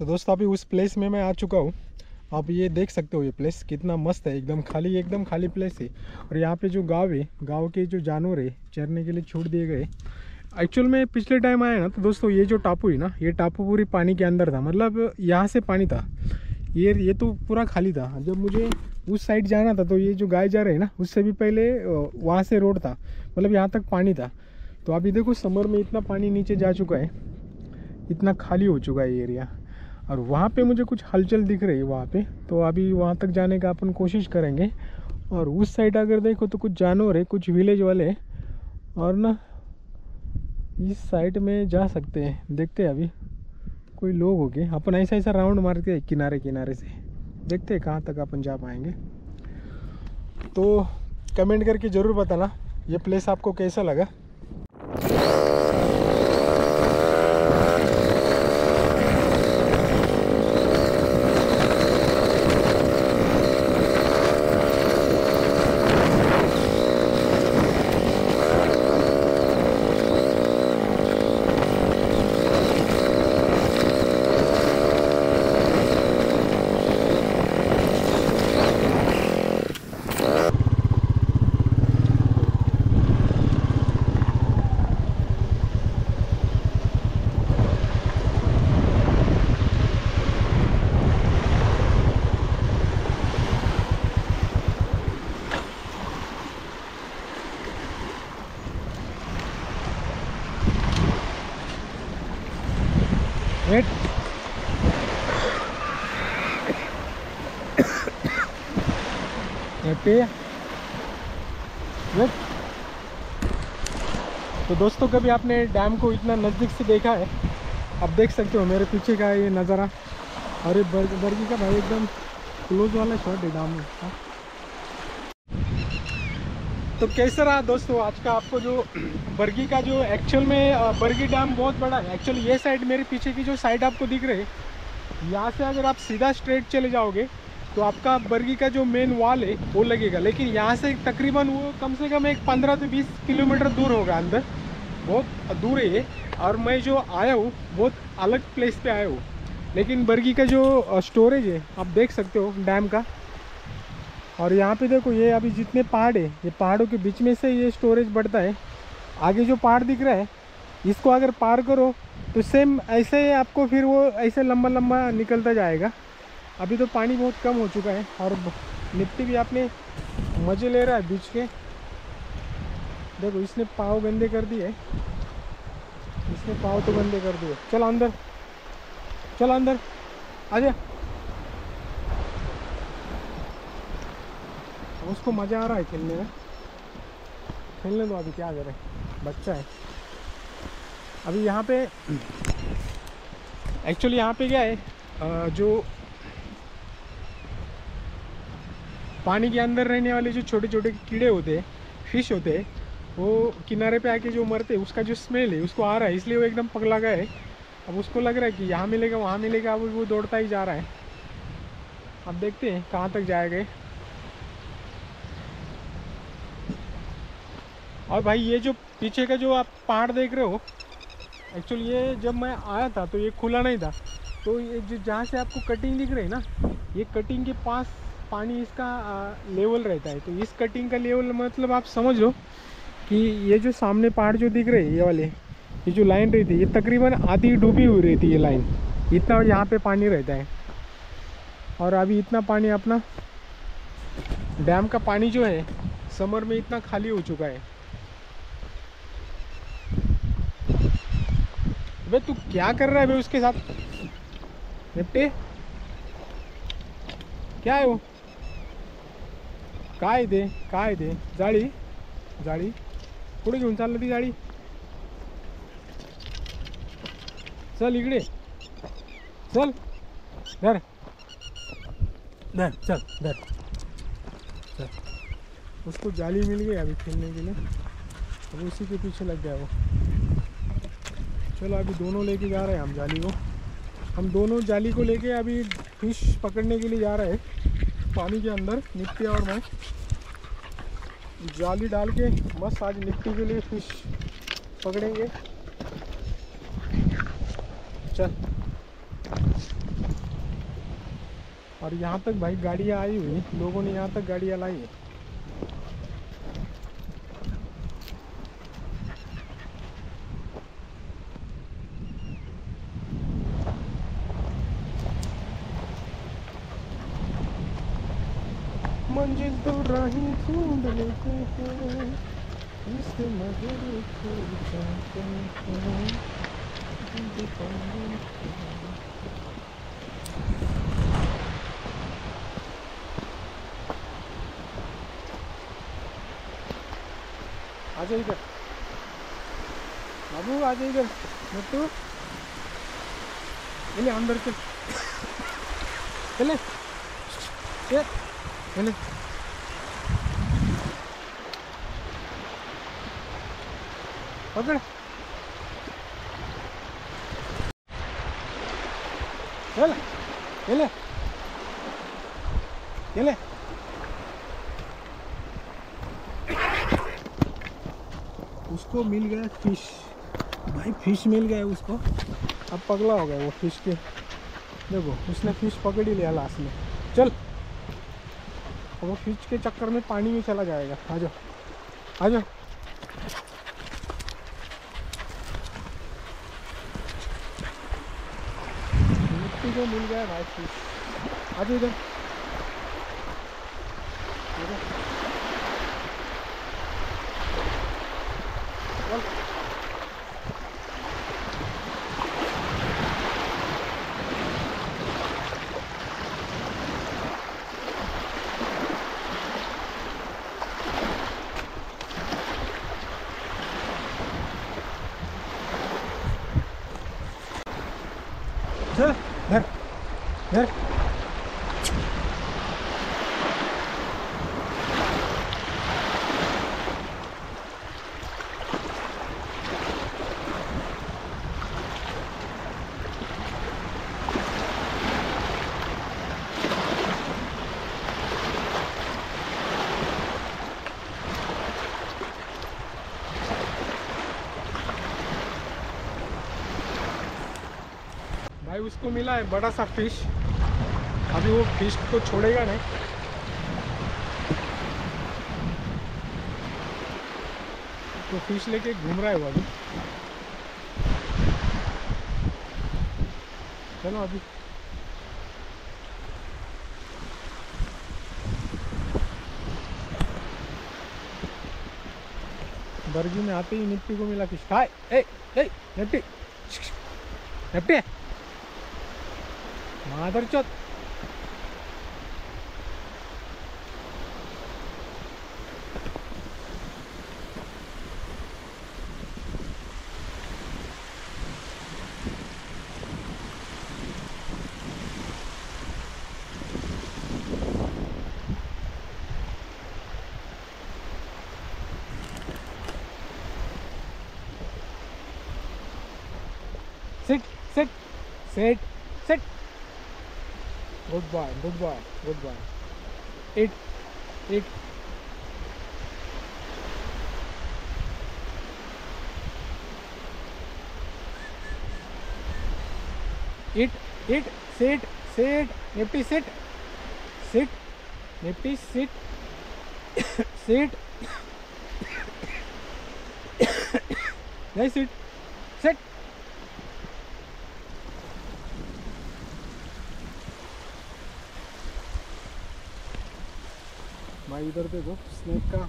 दोस्तों अभी उस प्लेस में मैं आ चुका हूँ। आप ये देख सकते हो, ये प्लेस कितना मस्त है, एकदम खाली प्लेस है। और यहाँ पे जो गांव है, गांव के जो जानवर है चरने के लिए छोड़ दिए गए। एक्चुअल में पिछले टाइम आया ना तो दोस्तों ये जो टापू है ना, ये टापू पूरी पानी के अंदर था, मतलब यहाँ से पानी था, ये तो पूरा खाली था। जब मुझे उस साइड जाना था तो ये जो गाय जा रहे हैं ना, उससे भी पहले वहाँ से रोड था, मतलब यहाँ तक पानी था। तो अभी देखो समर में इतना पानी नीचे जा चुका है, इतना खाली हो चुका है ये एरिया। और वहाँ पे मुझे कुछ हलचल दिख रही है वहाँ पे, तो अभी वहाँ तक जाने का अपन कोशिश करेंगे। और उस साइड अगर देखो तो कुछ जानवर है, कुछ विलेज वाले, और ना इस साइड में जा सकते हैं, देखते हैं अभी कोई लोग हो गए। अपन ऐसा राउंड मारते किनारे किनारे से, देखते हैं कहाँ तक अपन जा पाएंगे। तो कमेंट करके ज़रूर बताना ये प्लेस आपको कैसा लगा। Wait wait. तो दोस्तों कभी आपने डैम को इतना नज़दीक से देखा है? आप देख सकते हो मेरे पीछे का ये नज़ारा, और ये बर्गी का भाई एकदम क्लोज वाला शॉट है डैम में। तो कैसा रहा दोस्तों आज का आपको जो बर्गी का जो एक्चुअल में बर्गी डैम बहुत बड़ा है। एक्चुअली ये साइड मेरे पीछे की जो साइड आपको दिख रही है, यहाँ से अगर आप सीधा स्ट्रेट चले जाओगे तो आपका बर्गी का जो मेन वॉल है वो लगेगा, लेकिन यहाँ से तकरीबन वो कम से कम एक 15 से 20 किलोमीटर दूर होगा, अंदर बहुत दूर है ये। और मैं जो आया हूँ बहुत अलग प्लेस पे आया हूँ, लेकिन बर्गी का जो स्टोरेज है आप देख सकते हो डैम का। और यहाँ पे देखो ये अभी जितने पहाड़ है, ये पहाड़ों के बीच में से ये स्टोरेज बढ़ता है। आगे जो पहाड़ दिख रहा है इसको अगर पार करो तो सेम ऐसे आपको फिर वो ऐसे लंबा लंबा निकलता जाएगा। अभी तो पानी बहुत कम हो चुका है और मिट्टी भी आपने मज़े ले रहा है बीच के। देखो इसने पाँव गंदे कर दिए, इसने पाँव तो गंदे कर दिए। चल अंदर, चल अंदर आजा। उसको मज़ा आ रहा है खेलने में, खेलने दो, अभी क्या करें, बच्चा है। अभी यहाँ पे एक्चुअली यहाँ पे क्या है, जो पानी के अंदर रहने वाले जो छोटे छोटे कीड़े होते हैं, फिश होते हैं, वो किनारे पे आके जो मरते हैं उसका जो स्मेल है उसको आ रहा है, इसलिए वो एकदम पगला गया है। अब उसको लग रहा है कि यहाँ मिलेगा वहाँ मिलेगा, अब वो दौड़ता ही जा रहा है। अब देखते हैं कहाँ तक जाएगा। और भाई ये जो पीछे का जो आप पहाड़ देख रहे हो, एक्चुअली ये जब मैं आया था तो ये खुला नहीं था। तो ये जो जहाँ से आपको कटिंग दिख रही है ना, ये कटिंग के पास पानी इसका लेवल रहता है। तो इस कटिंग का लेवल मतलब आप समझ लो कि ये जो सामने पहाड़ जो दिख रहे हैं ये वाले, ये जो लाइन रहती है ये तकरीबन आधी डूबी हुई रहती है ये लाइन, इतना यहाँ पे पानी रहता है। और अभी इतना पानी अपना डैम का पानी जो है समर में इतना खाली हो चुका है। बे तू क्या कर रहा है बे उसके साथ? निपटे क्या है वो? काय दे जाळी जाळी पुढे घेऊन चाललं ती जाळी। चल इकडे चल, धर धर, चल धर चल। उसको जाली मिल गई अभी खेलने के लिए, अब उसी के पीछे लग गया वो। चलो अभी दोनों लेके जा रहे हैं हम जाली को, हम दोनों जाली को लेके अभी फिश पकड़ने के लिए जा रहे हैं पानी के अंदर। नित्य और मैं जाली डाल के बस आज नित्य के लिए फिश पकड़ेंगे। चल और यहाँ तक भाई गाड़ियाँ आई हुई, लोगों ने यहाँ तक गाड़ियाँ लाई है। मंजिल तो राही ढूंढ लेते हैं, इसके मगर खो जाते हैं। आजा इधर बाबू, आजा इधर मोटू, चले अंदर चल, चले चले पकड़, चल चले चले। उसको मिल गया फिश भाई, फिश मिल गया उसको। अब पगला हो गया वो फिश के, देखो उसने फिश पकड़ ही लिया लास्ट में। चल, वो फिश के चक्कर में पानी में चला जाएगा। आ जाओ आ जाओ, मिट्टी को मिल गया भाई फिश। आ जाओ इधर, चल धर धर। भाई उसको मिला है बड़ा सा फिश, अभी वो फिश को छोड़ेगा नहीं। तो फिश लेके घूम रहा है वो अभी। चलो अभी बर्गी में आते ही निप्टी को मिला फिश। हाय ए ए निप्टी, निप्टी मादर चौथ। Sit, sit, sit, sit. Good boy, good boy, good boy. Eat, eat. Eat, eat, sit, sit. Nifty, sit, sit. Nifty, sit, sit. Nice, sit, sit. भाई इधर देखो स्नेक का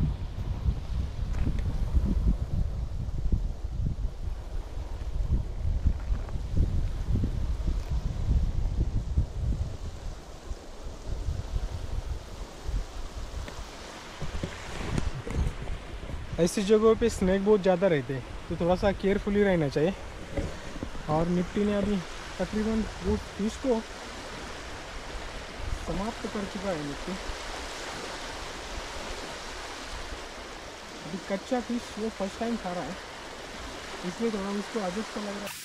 ऐसी जगहों पे स्नेक बहुत ज़्यादा रहते हैं, तो थोड़ा सा केयरफुली रहना चाहिए। और निफ्टी ने अभी तकरीबन वो फिश को समाप्त कर चुका है। निफ्टी अभी कच्चा फिश वो फर्स्ट टाइम खा रहा है, इसलिए थोड़ा उसको अजब सा लग रहा है।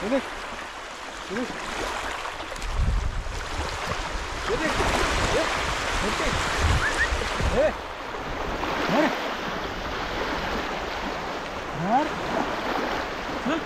ये देख, ये देख, ये देख, ये यार चल।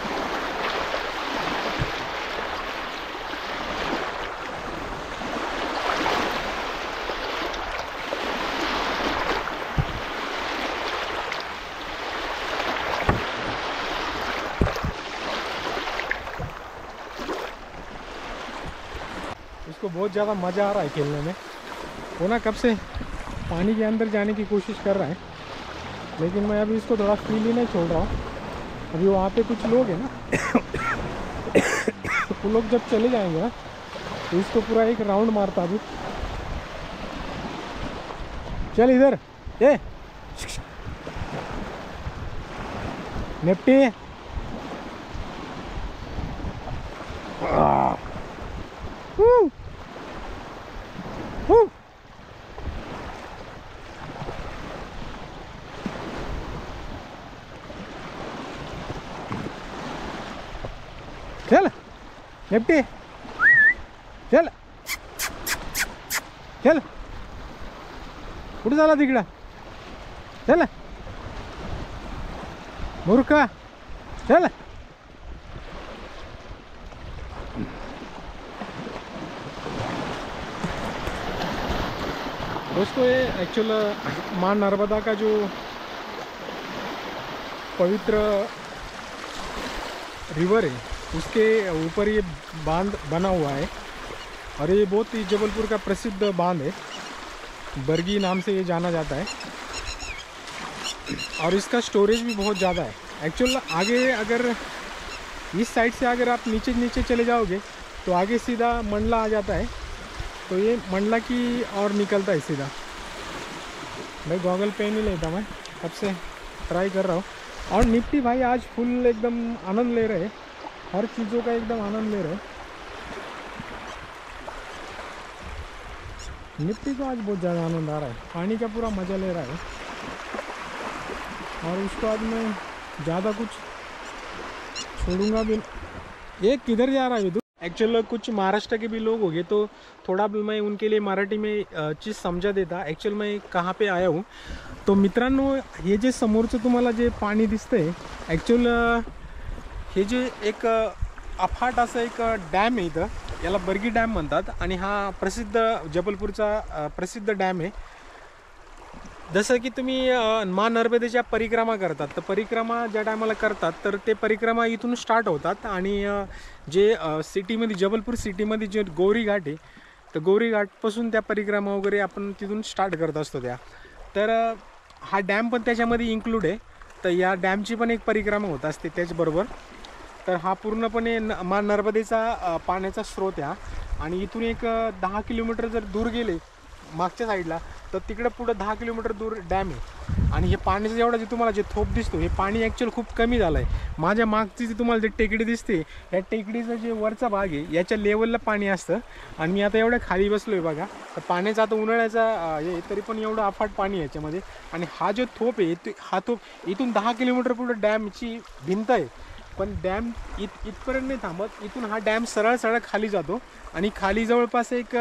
इसको बहुत ज़्यादा मज़ा आ रहा है खेलने में। वो ना कब से पानी के अंदर जाने की कोशिश कर रहा है, लेकिन मैं अभी इसको थोड़ा फील ही नहीं छोड़ रहा हूँ। अभी वहाँ पे कुछ लोग हैं ना वो लोग जब चले जाएंगे ना तो इसको पूरा एक राउंड मारता। अभी चल इधर, ये निफ्टी चल निफ्टी चल चल, कुठे झाला तिकडं, चल मूर्खा चल। दोस्तों ये एक्चुअल माँ नर्मदा का जो पवित्र रिवर है उसके ऊपर ये बांध बना हुआ है, और ये बहुत ही जबलपुर का प्रसिद्ध बांध है, बरगी नाम से ये जाना जाता है। और इसका स्टोरेज भी बहुत ज़्यादा है। एक्चुअल आगे अगर इस साइड से अगर आप नीचे नीचे चले जाओगे तो आगे सीधा मंडला आ जाता है, तो ये मंडला की और निकलता है सीधा। भाई गॉगल पेन ही लेता मैं, तब से ट्राई कर रहा हूँ। और निफ्टी भाई आज फुल एकदम आनंद ले रहे हैं, हर चीज़ों का एकदम आनंद ले रहे हैं। निफ्टी को आज बहुत ज़्यादा आनंद आ रहा है, पानी का पूरा मज़ा ले रहा है। और उसको आज मैं ज़्यादा कुछ छोड़ूंगा भी। ये किधर जा रहा है विदु? एक्चुअल कुछ महाराष्ट्र के भी लोग हो गए, तो थोडा मैं उनके लिए मराठी में चीज़ समजा देता। ॲक्च्युअल मैं कहाँ पे आया हूँ, तो मित्रांनो हे जे समोरचं तुम्हाला जे पाणी दिसतंय, ॲक्च्युअल हे जे एक अफाट असं एक डॅम आहे इथं, याला बर्गी डॅम म्हणतात, आणि हा प्रसिद्ध जबलपूरचा प्रसिद्ध डॅम आहे। जसं की तुम्ही माँ नर्मदेच्या परिक्रमा करतात, तर परिक्रमा ज्या टायमाला करतात तर ते परिक्रमा इथून स्टार्ट होतात, आणि जे सिटीमध्ये जबलपूर सिटीमध्ये जे गौरी घाट आहे, तर गौरी घाटपासून त्या परिक्रमा वगैरे आपण तिथून स्टार्ट करत असतो त्या। तर हा डॅम पण त्याच्यामध्ये इन्क्लूड आहे, तर या डॅमची पण एक परिक्रमा होत असते त्याचबरोबर। तर हा पूर्णपणे माँ नर्मदेचा पाण्याचा स्रोत आहे, आणि इथून एक 10 किलोमीटर जर दूर गेले मागच्या साईडला तर तिकडे पुढे 10 किलोमीटर दूर डॅम आहे। आणि हे पाण्याचं एवढं जे तुम्हाला जे थोप दिसतो, हे पाणी ॲक्च्युअल खूप कमी झालं आहे। माझ्या मागची जी तुम्हाला जे टेकडी दिसते, या टेकडीचं जे वरचा भाग आहे याच्या लेवलला पाणी असतं, आणि मी आता एवढ्या खाली बसलो आहे बघा। तर पाण्याचा आता उन्हाळ्याचा हे तरी पण एवढं अफाट पाणी आहे याच्यामध्ये। आणि हा जो थोप आहे हा थोप इथून 10 किलोमीटर पुढे डॅमची भिंत आहे, पण डॅम इथपर्यंत नाही थांबत, इथून हा डॅम सरळ सरळ खाली जातो, आणि खाली जवळपास एक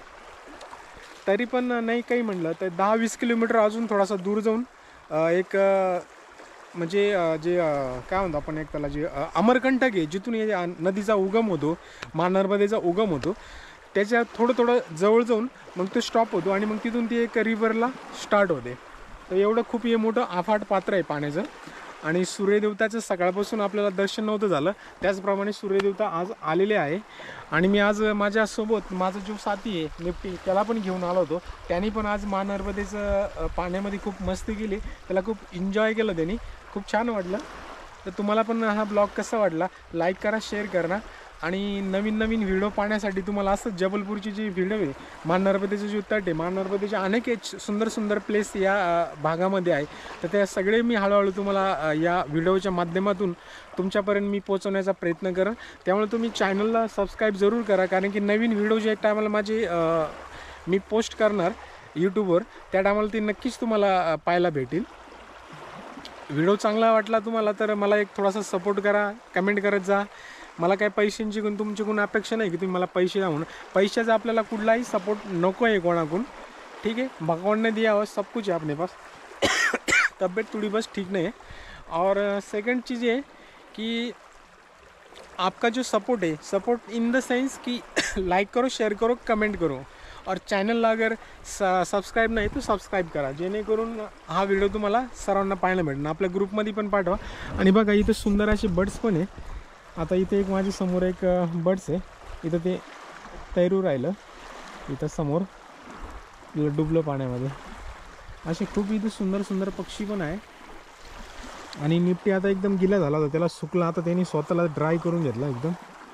तरी पण नाही काही म्हणलं तर 10-20 किलोमीटर अजून थोडासा दूर जाऊन एक म्हणजे जे काय म्हणतो आपण, एक त्याला जे अमरकंटक आहे जिथून हे नदीचा उगम होतो, माँ नर्मदेचा उगम होतो, त्याच्या थोडं जवळ जाऊन मग तो स्टॉप होतो, आणि मग तिथून ती एक रिव्हरला स्टार्ट होते। तर एवढं खूप हे मोठं अफाट पात्र आहे पाण्याचं। आणि सूर्यदेवताचं सकाळपासून आपल्याला दर्शन नव्हतं झालं, त्याचप्रमाणे सूर्यदेवता आज आलेले आहे। आणि मी आज माझ्यासोबत माझा जो साथी आहे निफ्टी, त्याला पण घेऊन आलो होतो। त्यांनी पण आज माँ नर्मदेचं पाण्यामध्ये खूप मस्ती केली, त्याला खूप एन्जॉय केलं त्यांनी, खूप छान वाटलं। तर तुम्हाला पण हा ब्लॉग कसा वाटला लाईक करा, शेअर करा, आणि नवीन नवीन व्हिडिओ पाहण्यासाठी तुम्हाला असं जबलपूरची जी व्हिडिओ आहे, माँ नर्मदेचं जे तट आहे, माँ नर्मदेचे अनेक सुंदर सुंदर प्लेस या भागामध्ये आहे, तर त्या सगळे मी हळूहळू तुम्हाला या व्हिडिओच्या माध्यमातून तुमच्यापर्यंत मी पोहोचवण्याचा प्रयत्न करेन। त्यामुळे तुम्ही चॅनलला सबस्क्राईब जरूर करा, कारण की नवीन व्हिडिओ जे टायमाला माझे मी पोस्ट करणार यूट्यूबवर, त्या टायमाला ते नक्कीच तुम्हाला पाहायला भेटेल। व्हिडिओ चांगला वाटला तुम्हाला तर मला एक थोडासा सपोर्ट करा, कमेंट करत जा, मला काही पैशांची तुमच्याकडून अपेक्षा नाही की तुम्ही मला पैसे द्या म्हणून. पैशाचा आपल्याला कुठलाही सपोर्ट नको आहे कोणाकडून, ठीक है. भगवान ने दिया हुआ सब कुछ है अपने पास. तबीयत थोड़ी बस ठीक नहीं है. और सेकंड चीज़ ये कि आपका जो सपोर्ट है, सपोर्ट इन द सेंस कि लाइक करो, शेअर करो, कमेंट करो. और चॅनलला अगर सबस्क्राईब नाही तर सबस्क्राईब करा, जेणेकरून हा व्हिडिओ तुम्हाला सर्वांना पाहायला भेटेल. आपल्या ग्रुपमध्ये पण पाठवा. आणि बघा इथे सुंदर असे बर्ड्स पण आहे. आता इथे एक माझ्या समोर एक बर्ड्स आहे, इथं ते तैरू राहिलं इथं समोर डुबलं पाण्यामध्ये. असे खूप इथे सुंदर सुंदर पक्षी पण आहे. आणि निपटी आता एकदम गिला झाला होता, त्याला सुकला, आता त्यांनी स्वतःला ड्राय करून घेतला एकदम.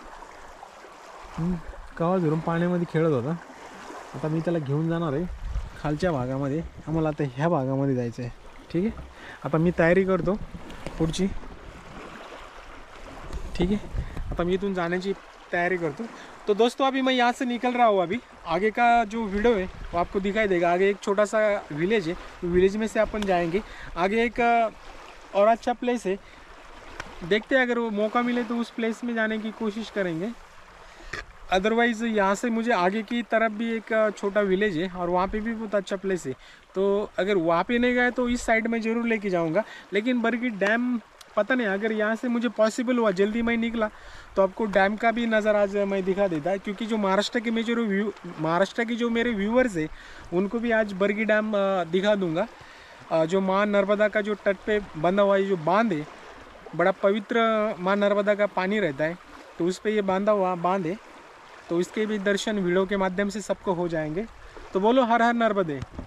कवा धरून पाण्यामध्ये खेळत होता. आता मी त्याला घेऊन जाणार आहे खालच्या भागामध्ये. आम्हाला आता ह्या भागामध्ये जायचं आहे, ठीक है. आता मी तयारी करतो पुढची, ठीक है. आता मी इथून जाण्याची तैयारी करतो. तो दोस्तों अभी मैं यहाँ से निकल रहा हूँ. अभी आगे का जो वीडियो है वो आपको दिखाई देगा. आगे एक छोटा सा विलेज है, विलेज में से अपन जाएंगे. आगे एक और अच्छा प्लेस है, देखते हैं अगर वो मौका मिले तो उस प्लेस में जाने की कोशिश करेंगे. अदरवाइज़ यहाँ से मुझे आगे की तरफ भी एक छोटा विलेज है और वहाँ पे भी बहुत अच्छा प्लेस है. तो अगर वहाँ पे नहीं गए तो इस साइड में ज़रूर लेके जाऊँगा. लेकिन बरगी डैम पता नहीं, अगर यहाँ से मुझे पॉसिबल हुआ, जल्दी मैं निकला तो आपको डैम का भी नज़र आज मैं दिखा देता है. क्योंकि जो महाराष्ट्र के जो मेरे व्यूअर्स है उनको भी आज बरगी डैम दिखा दूँगा. जो माँ नर्मदा का जो तट पे बंधा हुआ जो बांध है, बड़ा पवित्र माँ नर्मदा का पानी रहता है, तो उस पर ये बांधा हुआ बांध है. तो इसके भी दर्शन वीडियो के माध्यम से सबको हो जाएंगे. तो बोलो हर हर नर्मदे.